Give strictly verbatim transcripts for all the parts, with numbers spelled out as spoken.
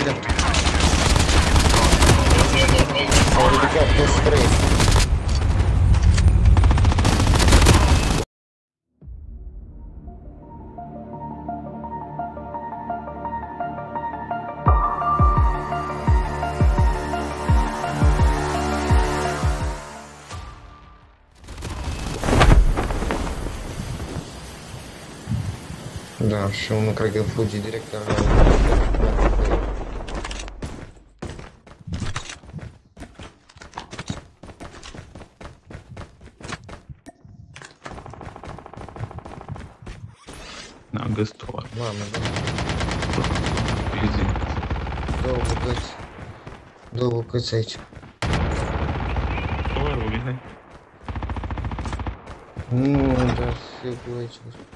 drept. S-au ridicat toți trei. Da, și unul cred că fuge direct la... N-am găsit o. Mamă, da. Easy. Două bucăți. Două bucăți aici. O armă, Mihai. Nu, dar eu fiu aici.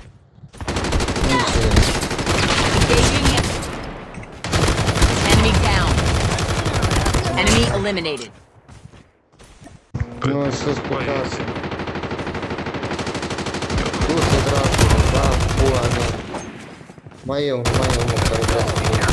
Enemy down. Enemy eliminated. Nu, sus pe casă. Du-te, dracu, da, pula mea. Mai e unul, mai e unul care vrea să fie.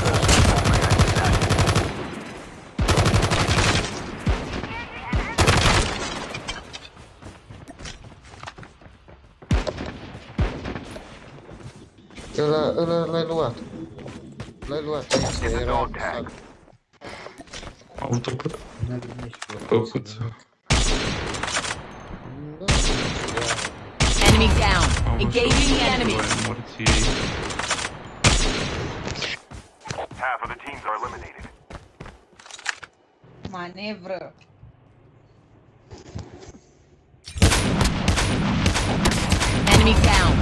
Ăla, ăla l-ai luat. L-ai luat aici, era apăsat. Autopăt. Păpuță. Enemy down. Engaging the enemy. Half of the teams are eliminated. Manevră. Enemy down.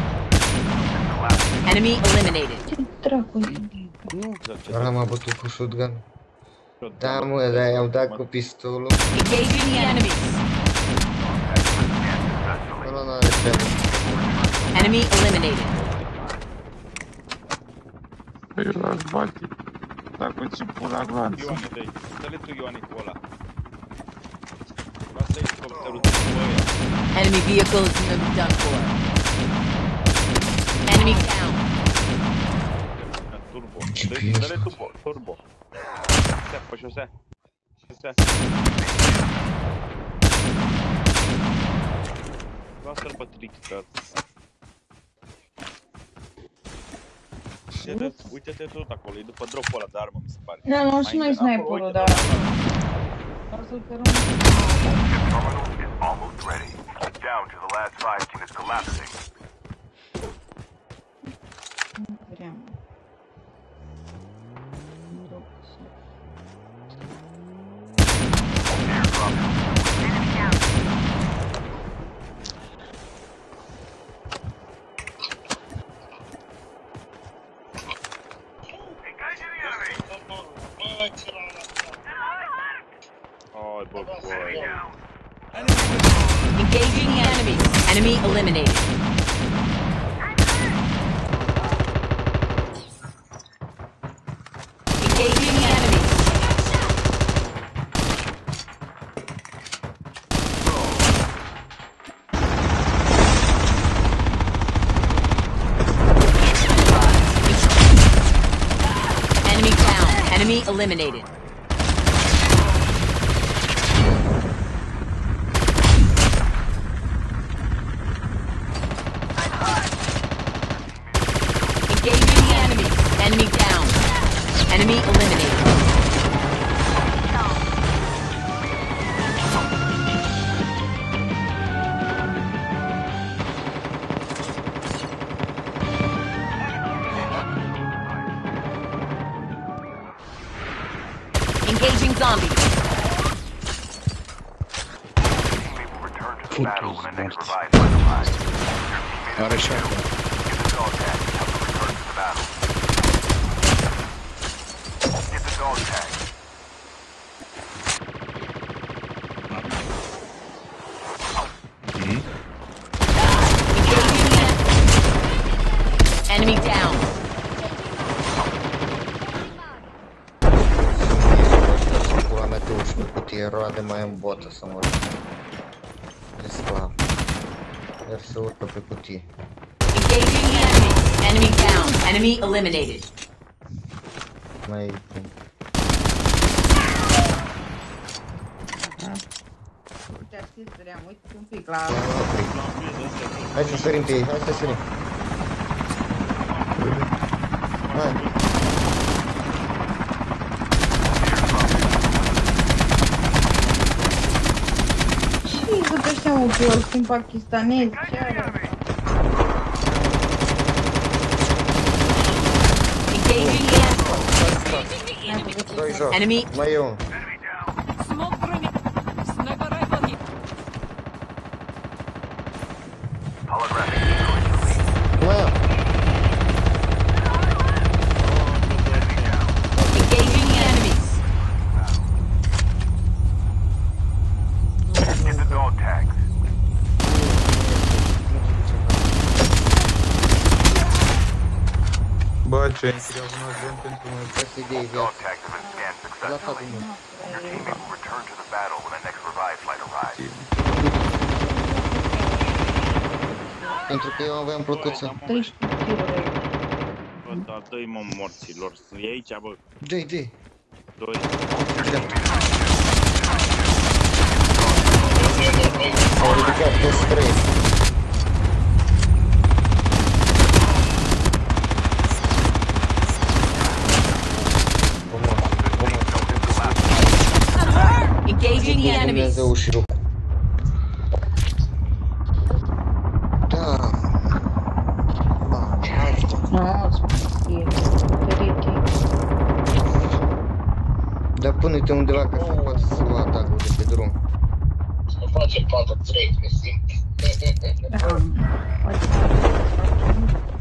Enemy eliminated. Ce dracu? Ăla m-a bătut cu shotgun. Da, mă, dar i-am dat cu pistolul. Engaging the enemy. Ăla n-are treabă. Enemy eliminated. Păi ăla-ți bate. Dacă ce pula glanță. Ioane, dă-i. Dă-le tu, Ioane, cu ăla. Lasă-i helicopterul cu ăia. Enemy vehicle is nearly done for. Enemy down. Turbo. Ce Dă-i, piesă. dă-le turbo. Turbo. Șosea, pe șosea. Șosea. Lasă-l pe Trickster. Uite-te tot acolo, e după dropul ăla de armă, mi se pare. Da, nu și noi sniperul, dar... Doar să-l cărăm. Terminal is almost ready. Down to the last five team is collapsing. Nu vreau. Oh, bă, băi. Engaging the enemy. Enemy eliminated. Engaging the enemy. Enemy down. Enemy eliminated. Engaging the enemy. Enemy down. Enemy eliminated. Engaging zombies. Teammate will return to the battle when the next revive flight arrives. Your teammate is killed. Get the dog tag and help them return to the battle. Get the dog tag. Engaging the enemy down. Pula mea te urci pe cutie, roade mai în botă să mă rog. E slab. Iar se urcă pe cutie. Engaging the enemy. Enemy down. Enemy eliminated. mai... Ce ar fi să ream, uite un pic la... Hai să sărim pe ei, hai să sărim. Hai. Ce-i sunt ăștia mă pe sunt pakistanezi? Ce are? Engaging the enemy. Doi jos. Enemy. Mai e unul. Smoke grenade. Sniper rifle here. Holographic decoys. Mă! Engaging the enemies. Get the dog tags. Bă, ce intriază un agent pentru noi. Asta e de Dog viață. tags have been scanned La capul successfully. meu. Your teammate will return to the battle when the next revive flight arrives. Pentru că eu aveam plăcuță. treisprezece kilograme aici. Bă, da, dă-i mă morților. E aici, bă. Doi, doi. Doi. S-au ridicat toți trei. Engaging the enemies. Dumnezeu și rup. Da. Ba, asta. Nu, e ferite. Dar pune-te undeva ca să poată să lua atacul de pe drum. Să facem patru trei, mi simt. Da, poate să facem.